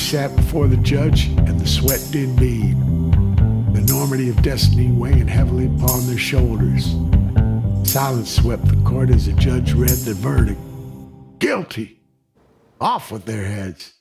sat before the judge, and the sweat did bead, the enormity of destiny weighing heavily upon their shoulders. Silence swept the court as the judge read the verdict. Guilty! Off with their heads.